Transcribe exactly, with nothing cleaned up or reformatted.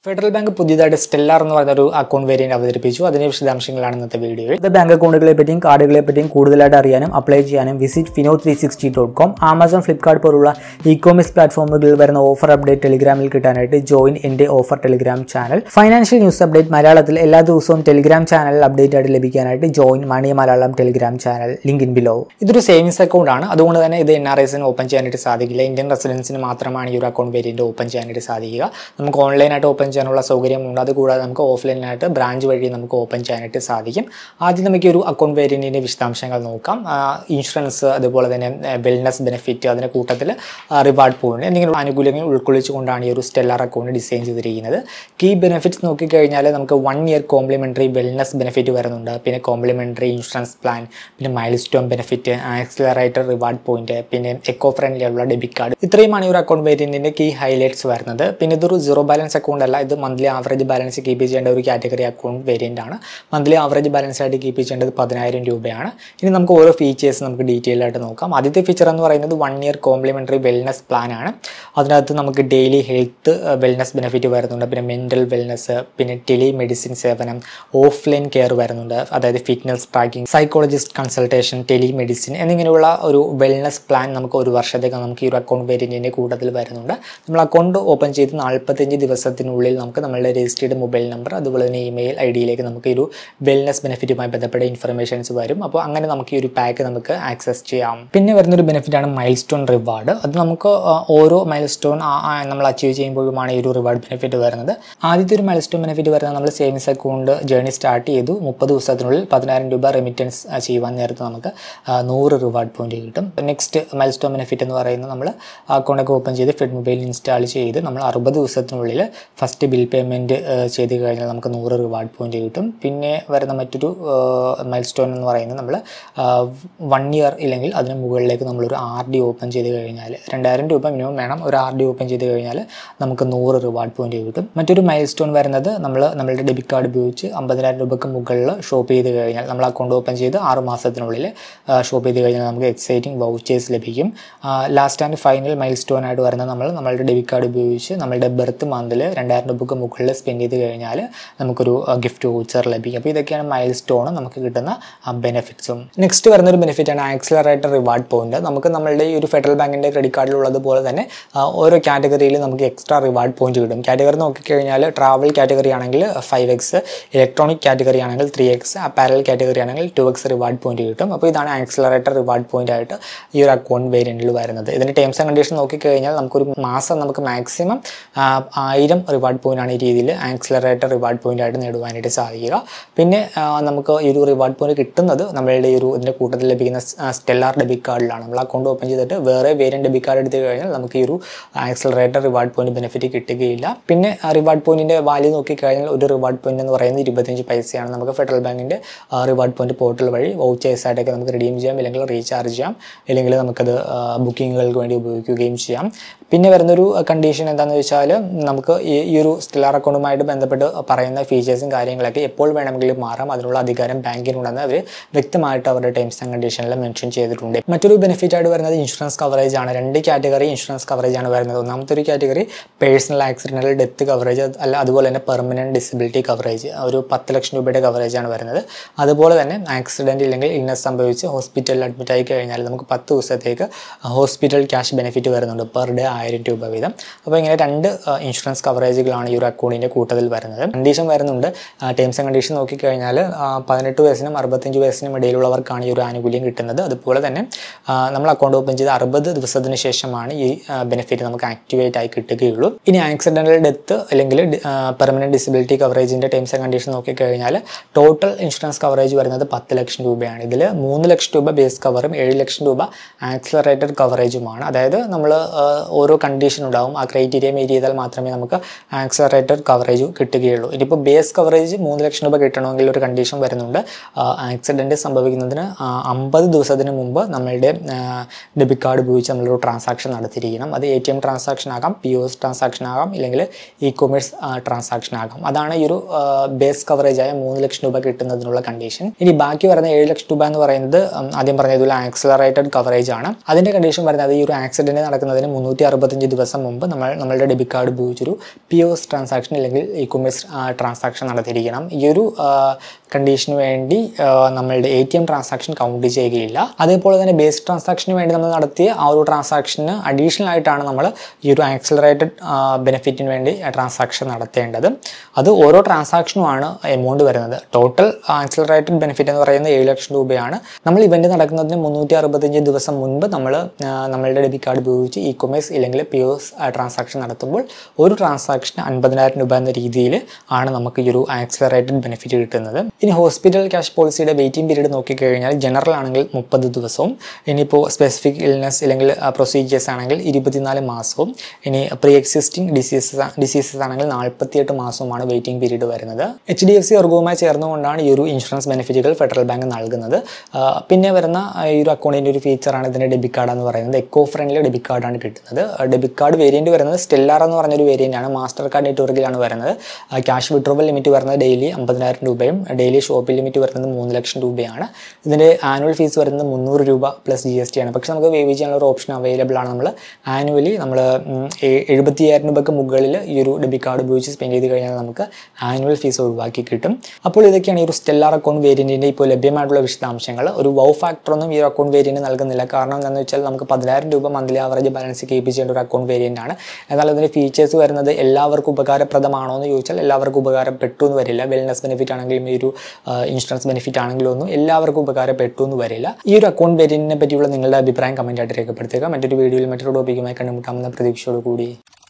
Federal bank പുതിയതായിട്ട് stellar എന്ന് പറയുന്ന ഒരു അക്കൗണ്ട് വേരിയന്റ് അവതരിപ്പിച്ചു. അതിന്റെ വിശദാംശങ്ങളാണ് ഇന്നത്തെ വീഡിയോയിൽ. ഇത് ബാങ്ക് അക്കൗണ്ടുകളെ പറ്റിയും കാർഡുകളെ പറ്റിയും കൂടുതലായിട്ട് അറിയാനും അപ്ലൈ ചെയ്യാനും visit Fino three sixty dot com, Amazon, Flipkart പോലുള്ള ഇ കോമേഴ്സ് പ്ലാറ്റ്ഫോമുകളിൽ വരുന്ന ഓഫർ അപ്ഡേറ്റ് ടെലിഗ്രാമിൽ കിട്ടാനായിട്ട് ജോയിൻ എൻ്റെ offer Telegram channel. Financial news update മലയാളത്തിൽ എല്ലാ ദിവസവും ടെലിഗ്രാം ചാനലിൽ അപ്ഡേറ്റ് ആയിട്ട് ലഭിക്കാനായിട്ട് join money Malayalam Telegram channel, link in below. ഇതൊരു സേവിങ്സ് അക്കൗണ്ട് ആണ്. അതുകൊണ്ട് തന്നെ ഇത് എൻ ആർ ഐസിന് ഓപ്പൺ ചെയ്യാനായിട്ട് സാധിക്കില്ല. ഇന്ത്യൻ റെസിഡൻസിന് മാത്രമാണ് ഈ ഒരു അക്കൗണ്ട് വേരിയന്റ് ഓപ്പൺ ചെയ്യാനായിട്ട് സാധിക്കുക. നമുക്ക് ഓൺലൈനായിട്ട് ഓപ്പൺ ചെയ്യാനുള്ള സൗകര്യം. അതുകൂടാതെ നമുക്ക് ഓഫ്ലൈനായിട്ട് ബ്രാഞ്ച് വഴി നമുക്ക് ഓപ്പൺ ചെയ്യാനായിട്ട് സാധിക്കും. ആദ്യം നമുക്ക് ഒരു അക്കൗണ്ട് വേരിയന്റിന്റെ വിശദാംശങ്ങൾ നോക്കാം. ഇൻഷുറൻസ്, അതുപോലെ തന്നെ വെൽനസ് ബെനിഫിറ്റ്, അതിന്റെ കൂട്ടത്തിൽ റിവാർഡ് പോയിന്റ് എന്നിങ്ങനെയുള്ള ആനുകൂല്യങ്ങൾ ഉൾക്കൊള്ളിച്ചുകൊണ്ടാണ് ഈ ഒരു സ്റ്റെല്ലാർ അക്കൗണ്ട് ഡിസൈൻ ചെയ്തിരിക്കുന്നത്. കീ ബെനിഫിറ്റ്സ് നോക്കിക്കഴിഞ്ഞാൽ നമുക്ക് one year complimentary wellness benefit വരുന്നുണ്ട്. പിന്നെ കോംപ്ലിമെന്ററി ഇൻഷുറൻസ് പ്ലാൻ, പിന്നെ milestone benefit, accelerator reward point, പിന്നെ എക്കോ ഫ്രണ്ട്ലി ആയിട്ടുള്ള ഡെബിറ്റ് കാർഡ്. ഇത്രയുമാണ് ഈ ഒരു അക്കൗണ്ട് വേരിയന്റിന്റെ കീ ഹൈലൈറ്റ്സ് വരുന്നത്. പിന്നെ ഇതൊരു സീറോ ബാലൻസ് അക്കൗണ്ട് അല്ല. ഇത് മന്ത്ലി ആവറേജ് ബാലൻസ് കീപ്പ് ചെയ്യേണ്ട ഒരു കാറ്റഗറി അക്കൗണ്ട് വേരിയന്റ് ആണ്. മന്ത്ലി ആവറേജ് ബാലൻസ് ആയിട്ട് കീപ്പ് ചെയ്യേണ്ടത് പതിനായിരം രൂപയാണ്. ഇനി നമുക്ക് ഓരോ ഫീച്ചേഴ്സ് നമുക്ക് ഡീറ്റെയിൽ ആയിട്ട് നോക്കാം. ആദ്യത്തെ ഫീച്ചർ എന്ന് പറയുന്നത് one year complimentary wellness plan ആണ്. അതിനകത്ത് നമുക്ക് ഡെയിലി ഹെൽത്ത് വെൽനസ് ബെനിഫിറ്റ് വരുന്നുണ്ട്. പിന്നെ മെന്റൽ വെൽനസ്, പിന്നെ ടെലി മെഡിസിൻ സേവനം, ഓഫ്ലൈൻ കെയർ വരുന്നുണ്ട്. അതായത് fitness tracking, psychologist consultation, telemedicine എന്നിങ്ങനെയുള്ള ഒരു വെൽനസ് പ്ലാൻ നമുക്ക് ഒരു വർഷത്തേക്ക് നമുക്ക് ഈ ഒരു അക്കൗണ്ട് വേരിയന്റിന്റെ കൂട്ടത്തിൽ വരുന്നുണ്ട്. നമ്മൾ അക്കൗണ്ട് ഓപ്പൺ ചെയ്ത് നാൽപ്പത്തഞ്ച് ദിവസത്തിനുള്ളിൽ നമുക്ക് നമ്മളുടെ രജിസ്റ്റേർഡ് മൊബൈൽ നമ്പർ, അതുപോലെ തന്നെ ഇമെയിൽ ഐ ഡിയിലേക്ക് നമുക്ക് ഈ ഒരു വെൽനസ് ബെനിഫിറ്റുമായി ബന്ധപ്പെട്ട ഇൻഫർമേഷൻസ് വരും. അപ്പോൾ അങ്ങനെ നമുക്ക് ഈ ഒരു പാക്ക് നമുക്ക് ആക്സസ് ചെയ്യാം. പിന്നെ വരുന്നൊരു ബെനിഫിറ്റാണ് മൈൽ സ്റ്റോൺ റിവാർഡ്. അത് നമുക്ക് ഓരോ മൈൽ സ്റ്റോൺ നമ്മൾ അച്ചീവ് ചെയ്യുമ്പോഴുമാണ് ഈ ഒരു റിവാർഡ് ബെനിഫിറ്റ് വരുന്നത്. ആദ്യത്തെ ഒരു മൈൽ സ്റ്റോൺ ബെനിഫിറ്റ് വരുന്നത് നമ്മൾ സേവിങ്സ് അക്കൗണ്ട് ജേർണി സ്റ്റാർട്ട് ചെയ്തു മുപ്പത് ദിവസത്തിനുള്ളിൽ പതിനായിരം രൂപ റെമിറ്റൻസ് ചെയ്യുവാൻ നേരത്ത് നമുക്ക് നൂറ് റിവാർഡ് പോയിന്റ് കിട്ടും. നെക്സ്റ്റ് മൈൽ സ്റ്റോൺ ബെനിഫിറ്റ് എന്ന് പറയുന്നത് നമ്മൾ അക്കൗണ്ടൊക്കെ ഓപ്പൺ ചെയ്ത് ഫെഡ് മൊബൈൽ ഇൻസ്റ്റാൾ ചെയ്ത് നമ്മൾ അറുപത് ദിവസത്തിനുള്ളിൽ ഫസ്റ്റ് ബിൽ പേയ്മെൻറ്റ് ചെയ്ത് കഴിഞ്ഞാൽ നമുക്ക് നൂറ് റിവാർഡ് പോയിന്റ് കിട്ടും. പിന്നെ വരുന്ന മറ്റൊരു മൈൽ സ്റ്റോൺ എന്ന് പറയുന്നത് നമ്മൾ വൺ ഇയർ ഇല്ലെങ്കിൽ അതിന് മുകളിലേക്ക് നമ്മളൊരു ആർ ഡി ഓപ്പൺ ചെയ്ത് കഴിഞ്ഞാൽ രണ്ടായിരം രൂപ മിനിമം വേണം. ഒരു ആർ ഡി ഓപ്പൺ ചെയ്ത് കഴിഞ്ഞാൽ നമുക്ക് നൂറ് റിവാർഡ് പോയിന്റ് കിട്ടും. മറ്റൊരു മൈൽ സ്റ്റോൺ വരുന്നത് നമ്മൾ നമ്മളുടെ ഡെബിറ്റ് കാർഡ് ഉപയോഗിച്ച് അമ്പതിനായിരം രൂപയ്ക്ക് മുകളിൽ ഷോപ്പ് ചെയ്ത് കഴിഞ്ഞാൽ നമ്മൾ അക്കൗണ്ട് ഓപ്പൺ ചെയ്ത് ആറ് മാസത്തിനുള്ളിൽ ഷോപ്പ് ചെയ്ത് കഴിഞ്ഞാൽ നമുക്ക് എക്സൈറ്റിംഗ് വൗച്ചേഴ്സ് ലഭിക്കും. Last and final milestone ആയിട്ട് വരുന്നത് നമ്മൾ നമ്മളുടെ ഡെബിറ്റ് കാർഡ് ഉപയോഗിച്ച് നമ്മളുടെ ബർത്ത് മന്തിൽ രണ്ടായിരം രൂപയ്ക്ക് മുകളിൽ സ്പെൻഡ് ചെയ്ത് കഴിഞ്ഞാൽ നമുക്കൊരു ഗിഫ്റ്റ് വൗച്ചർ ലഭിക്കും. അപ്പോൾ ഇതൊക്കെയാണ് മൈൽ സ്റ്റോൺ നമുക്ക് കിട്ടുന്ന ബെനിഫിറ്റ്സും. നെക്സ്റ്റ് വരുന്നൊരു ബെനിഫിറ്റാണ് ആക്സിലറേറ്റർ റിവാർഡ് പോയിന്റ്. നമുക്ക് നമ്മളുടെ ഈ ഒരു ഫെഡറൽ ബാങ്കിൻ്റെ ക്രെഡിറ്റ് കാർഡിലുള്ളതുപോലെ തന്നെ ഓരോ കാറ്റഗറിയിൽ നമുക്ക് എക്സ്ട്രാ റിവാർഡ് പോയിന്റ് കിട്ടും. കാറ്റഗറി നോക്കിക്കഴിഞ്ഞാൽ ട്രാവൽ കാറ്റഗറി ആണെങ്കിൽ ഫൈവ് എക്സ്, ഇലക്ട്രോണിക് കാറ്റഗറി ആണെങ്കിൽ ത്രീ എക്സ്, അപ്പാരൽ കാറ്റഗറി ആണെങ്കിൽ ടു എക്സ് റിവാർഡ് പോയിന്റ് കിട്ടും. അപ്പോൾ ഇതാണ് ആക്സിലറേറ്റർ റിവാർഡ് പോയിന്റ് ആയിട്ട് ഈ ഒരു അക്കൗണ്ട് വേരിയന്റിൽ വരുന്നത്. ഇതിൻ്റെ ടേംസ് ആൻഡ് കണ്ടീഷൻ നോക്കിക്കഴിഞ്ഞാൽ നമുക്കൊരു മാസം നമുക്ക് മാക്സിമം ആയിരം റിവാർഡ് പോയിന്റ് ആണ് ഈ രീതിയിൽ ആക്സിലറേറ്റർ റിവാർഡ് പോയിന്റ് ആയിട്ട് നേടുവാനായിട്ട് സാധിക്കുക. പിന്നെ നമുക്ക് ഈ ഒരു റിവാർഡ് പോയിന്റ് കിട്ടുന്നത് നമ്മളുടെ ഈ ഒരു ഇതിൻ്റെ കൂട്ടത്തിൽ ലഭിക്കുന്ന സ്റ്റെല്ലാർ ഡെബിറ്റ് കാർഡിലാണ്. നമ്മൾ അക്കൗണ്ട് ഓപ്പൺ ചെയ്തിട്ട് വേറെ വേരിയന്റ് ഡെബിറ്റ് കാർഡ് എടുത്തു കഴിഞ്ഞാൽ നമുക്ക് ഈ ഒരു ആക്സിലറേറ്റർ റിവാർഡ് പോയിന്റ് ബെനിഫിറ്റ് കിട്ടുകയില്ല. പിന്നെ റിവാർഡ് പോയിന്റിന്റെ വാല്യൂ നോക്കിക്കഴിഞ്ഞാൽ ഒരു റിവാർഡ് പോയിന്റ് എന്ന് പറയുന്നത് ഇരുപത്തഞ്ച് പൈസയാണ്. നമുക്ക് ഫെഡറൽ ബാങ്കിന്റെ റിവാർഡ് പോയിന്റ് പോർട്ടൽ വഴി വൗച്ചേഴ്സ് ആയിട്ടൊക്കെ നമുക്ക് റിഡീം ചെയ്യാം, അല്ലെങ്കിൽ റീചാർജ് ചെയ്യാം, അല്ലെങ്കിൽ നമുക്കത് ബുക്കിങ്ങുകൾക്ക് വേണ്ടി ഉപയോഗിക്കുകയും ചെയ്യാം. പിന്നെ വരുന്നൊരു കണ്ടീഷൻ എന്താണെന്ന് വെച്ചാൽ നമുക്ക് ഈ ഒരു സ്റ്റെല്ലാർ അക്കൗണ്ടുമായിട്ട് ബന്ധപ്പെട്ട് പറയുന്ന ഫീച്ചേഴ്സും കാര്യങ്ങളൊക്കെ എപ്പോൾ വേണമെങ്കിലും മാറാം. അതിനുള്ള അധികാരം ബാങ്കിനുണ്ടെന്ന് അവർ വ്യക്തമായിട്ട് അവരുടെ ടേംസ് ആൻഡ് കണ്ടീഷനിൽ മെൻഷൻ ചെയ്തിട്ടുണ്ട്. മറ്റൊരു ബെനിഫിറ്റ് ആയിട്ട് വരുന്നത് ഇൻഷുറൻസ് കവറേജ് ആണ്. രണ്ട് കാറ്റഗറി ഇൻഷുറൻസ് കവറേജ് ആണ് വരുന്നത്. ഒന്നാമത്തെ ഒരു category personal accidental death coverage, അല്ല അതുപോലെ തന്നെ പെർമനന്റ് ഡിസബിലിറ്റി കവറേജ്, ഒരു പത്ത് ലക്ഷം രൂപയുടെ കവറേജ് ആണ് വരുന്നത്. അതുപോലെ തന്നെ ആക്സിഡന്റ് ഇല്ലെങ്കിൽ ഇൽനസ് സംഭവിച്ച് ഹോസ്പിറ്റലിൽ അഡ്മിറ്റ് ആയി കഴിഞ്ഞാൽ നമുക്ക് പത്ത് ദിവസത്തേക്ക് ഹോസ്പിറ്റൽ ക്യാഷ് ബെനിഫിറ്റ് വരുന്നുണ്ട്, പെർ ഡേ ആയിരം രൂപ വീതം. അപ്പോൾ ഇങ്ങനെ രണ്ട് ഇൻഷുറൻസ് കവറേജുകളാണ് ഈ ഒരു അക്കൗണ്ടിൻ്റെ കൂട്ടത്തിൽ വരുന്നത്. കണ്ടീഷൻ വരുന്നുണ്ട്. ടേംസ് ആൻഡ് കണ്ടീഷൻ നോക്കിക്കഴിഞ്ഞാൽ പതിനെട്ട് വയസ്സിനും അറുപത്തഞ്ച് വയസ്സിനും ഇടയിലുള്ളവർക്കാണ് ഈ ഒരു ആനുകൂല്യം കിട്ടുന്നത്. അതുപോലെ തന്നെ നമ്മൾ അക്കൗണ്ട് ഓപ്പൺ ചെയ്ത് അറുപത് ദിവസത്തിന് ശേഷമാണ് ഈ ബെനിഫിറ്റ് നമുക്ക് ആക്ടിവേറ്റ് ആയി കിട്ടുകയുള്ളൂ. ഇനി ആക്സിഡന്റൽ ഡെത്ത് അല്ലെങ്കിൽ പെർമനന്റ് ഡിസബിലിറ്റി കവറേജിൻ്റെ ടേംസ് ആൻഡ് കണ്ടീഷൻ നോക്കിക്കഴിഞ്ഞാൽ ടോട്ടൽ ഇൻഷുറൻസ് കവറേജ് വരുന്നത് പത്ത് ലക്ഷം രൂപയാണ്. ഇതിൽ മൂന്ന് ലക്ഷം രൂപ ബേസ് കവറും ഏഴ് ലക്ഷം രൂപ ആക്സിലറേറ്റഡ് കവറേജുമാണ്. അതായത് നമ്മൾ ഓരോ കണ്ടീഷൻ ഉണ്ടാവും, ആ ക്രൈറ്റീരിയ മീറ്റ് ചെയ്താൽ മാത്രമേ നമുക്ക് ആക്സിലറേറ്റഡ് കവറേജ് കിട്ടുകയുള്ളൂ. ഇനിയിപ്പോൾ ബേസ് കവറേജ് മൂന്ന് ലക്ഷം രൂപ കിട്ടണമെങ്കിൽ ഒരു കണ്ടീഷൻ വരുന്നുണ്ട്. ആക്സിഡൻറ്റ് സംഭവിക്കുന്നതിന് അമ്പത് ദിവസത്തിന് മുമ്പ് നമ്മളുടെ ഡെബിറ്റ് കാർഡ് ഉപയോഗിച്ച് നമ്മളൊരു ട്രാൻസാക്ഷൻ നടത്തിയിരിക്കണം. അത് എ ടി എം ട്രാൻസാക്ഷൻ ആകാം, പി ഒ എസ് ട്രാൻസാക്ഷൻ ആകാം, ഇല്ലെങ്കിൽ ഇ കൊമേഴ്സ് ട്രാൻസാക്ഷൻ ആകാം. അതാണ് ഈ ഒരു ബേസ് കവറേജായ മൂന്ന് ലക്ഷം രൂപ കിട്ടുന്നതിനുള്ള കണ്ടീഷൻ. ഇനി ബാക്കി വരുന്ന ഏഴ് ലക്ഷം രൂപ എന്ന് പറയുന്നത് ആദ്യം പറഞ്ഞതുപോലെ ആക്സിലറേറ്റഡ് കവറേജ് ആണ്. അതിൻ്റെ കണ്ടീഷൻ വരുന്നത് ഈ ഒരു ആക്സിഡൻറ്റ് നടക്കുന്നതിന് മുന്നൂറ്റി അറുപത്തഞ്ച് ദിവസം മുമ്പ് നമ്മൾ നമ്മളുടെ ഡെബിറ്റ് കാർഡ് ഉപയോഗിച്ചൊരു പി ഒ എസ് ട്രാൻസാക്ഷൻ അല്ലെങ്കിൽ ഇ കൊമേഴ്സ് ട്രാൻസാക്ഷൻ നടത്തിയിരിക്കണം. ഈ ഒരു കണ്ടീഷന് വേണ്ടി നമ്മളുടെ A T M transaction count ചെയ്യുകയില്ല. അതേപോലെ തന്നെ ബേസ് ട്രാൻസാക്ഷന് വേണ്ടി നമ്മൾ നടത്തിയ ആ ഒരു ട്രാൻസാക്ഷന് അഡീഷണൽ ആയിട്ടാണ് നമ്മൾ ഈ ഒരു ആക്സിലറേറ്റഡ് ബെനിഫിറ്റിന് വേണ്ടി ട്രാൻസാക്ഷൻ നടത്തേണ്ടത്. അത് ഓരോ ട്രാൻസാക്ഷനുമാണ് എമൗണ്ട് വരുന്നത്. ടോട്ടൽ ആക്സിലറേറ്റഡ് ബെനിഫിറ്റ് എന്ന് പറയുന്നത് ഏഴ് ലക്ഷം രൂപയാണ്. നമ്മൾ ഇവന്റ് നടക്കുന്നതിന് മുന്നൂറ്റി അറുപത്തഞ്ച് ദിവസം മുൻപ് നമ്മൾ നമ്മളുടെ ഡെബിറ്റ് കാർഡ് ഉപയോഗിച്ച് ഇ കൊമേഴ്സ് ഇല്ലെങ്കിൽ പി ഒ എസ് ട്രാൻസാക്ഷൻ നടത്തുമ്പോൾ ഒരു ട്രാൻസാക്ഷന് അൻപതിനായിരം രൂപ എന്ന രീതിയിൽ ആണ് നമുക്ക് ഈ ഒരു ആക്സിലറേറ്റഡ് ബെനിഫിറ്റ് കിട്ടുന്നത്. ഇനി ഹോസ്പിറ്റൽ ക്യാഷ് പോളിസിയുടെ വെയിറ്റിംഗ് പീരീഡ് നോക്കിക്കഴിഞ്ഞാൽ ജനറൽ ആണെങ്കിൽ മുപ്പത് ദിവസവും, ഇനിയിപ്പോൾ സ്പെസിഫിക് ഇൽനെസ് അല്ലെങ്കിൽ പ്രൊസീജിയേഴ്സ് ആണെങ്കിൽ ഇരുപത്തിനാല് മാസവും, ഇനി പ്രീ എക്സിസ്റ്റിംഗ് ഡിസീസസ് ഡിസീസസ് ആണെങ്കിൽ നാൽപ്പത്തിയെട്ട് മാസവുമാണ് വെയിറ്റിംഗ് പീരീഡ് വരുന്നത്. എച്ച് ഡി എഫ് സി വർഗവുമായി ചേർന്നുകൊണ്ടാണ് ഈ ഒരു ഇൻഷുറൻസ് ബെനിഫിറ്റുകൾ ഫെഡറൽ ബാങ്ക് നൽകുന്നത്. പിന്നെ വരുന്ന ഈ ഒരു അക്കൗണ്ടിൻ്റെ ഒരു ഫീച്ചറാണ് ഇതിൻ്റെ ഡെബിറ്റ് കാർഡ് എന്ന് പറയുന്നത്. എക്കോ ഫ്രണ്ട്ലി ഡെബിറ്റ് കാർഡാണ് കിട്ടുന്നത്. ഡെബിറ്റ് കാർഡ് വേരിയൻറ്റ് വരുന്നത് സ്റ്റെല്ലാർ എന്ന് പറഞ്ഞൊരു വേരിയൻ്റ് ആണ്. മാസ്റ്റർ കാർഡ് നെറ്റ്വർക്കിലാണ് വരുന്നത്. ക്യാഷ് വിഡ്രോവൽ ലിമിറ്റ് വരുന്നത് ഡെയിലി അമ്പതിനായിരം രൂപയും ഡെയിലി ഷോപ്പിംഗ് ലിമിറ്റ് വരുന്നത് മൂന്ന് ലക്ഷം രൂപയാണ്. ഇതിൻ്റെ ആനുവൽ ഫീസ് വരുന്നത് മുന്നൂറ് രൂപ പ്ലസ് ജി എസ് ടി ആണ്. പക്ഷേ നമുക്ക് വേവ് ചെയ്യാനുള്ള ഒരു ഓപ്ഷൻ അവൈലബിൾ ആണ്. നമ്മൾ ആനുവലി നമ്മൾ എഴുപത്തി അയ്യായിരം രൂപയ്ക്ക് മുകളിൽ ഈ ഒരു ഡെബിറ്റ് കാർഡ് ഉപയോഗിച്ച് സ്പെൻഡ് ചെയ്ത് കഴിഞ്ഞാൽ നമുക്ക് ആനുവൽ ഫീസ് ഒഴിവാക്കി കിട്ടും. അപ്പോൾ ഇതൊക്കെയാണ് ഈ ഒരു സ്റ്റെല്ലാർ അക്കൗണ്ട് വേരിയൻറ്റിൻ്റെ ഇപ്പോൾ ലഭ്യമായിട്ടുള്ള വിശദാംശങ്ങൾ. ഒരു വൗ ഫാക്ടറൊന്നും ഈ ഒരു അക്കൗണ്ട് വേരിയൻറ്റ് നൽകുന്നില്ല. കാരണം എന്താണെന്ന് വെച്ചാൽ നമുക്ക് പതിനായിരം രൂപ മന്ത്ലി ആവറേജ് ബാലൻസ് കീപ്പ് ചെയ്യേണ്ട ഒരു അക്കൗണ്ട് വേരിയൻ്റ് ആണ്. എന്നാൽ അതിൻ്റെ ഫീച്ചേഴ്സ് വരുന്നത് എല്ലാവർക്കും ഉപകാരപ്രദമാണോ എന്ന് ചോദിച്ചാൽ എല്ലാവർക്കും ഉപകാരപ്പെട്ടു എന്ന് വരില്ല. വെൽനെസ് ബെനിഫിറ്റ് ആണെങ്കിലും ഈ ഒരു ഇൻഷുറൻസ് ബെനിഫിറ്റ് ആണെങ്കിലും ഒന്നും എല്ലാവർക്കും ഉപകാരപ്പെട്ടു എന്ന് വരില്ല. ഈ ഒരു അക്കൗണ്ട് വേരിയൻറ്റിനെ പറ്റിയുള്ള നിങ്ങളുടെ അഭിപ്രായം കമൻറ്റായിട്ട് രേഖപ്പെടുത്തുക. മറ്റൊരു വീഡിയോയിൽ മറ്റൊരു ടോപ്പിക്കുമായി കണ്ടുമുട്ടാമെന്ന പ്രതീക്ഷയോടുകൂടി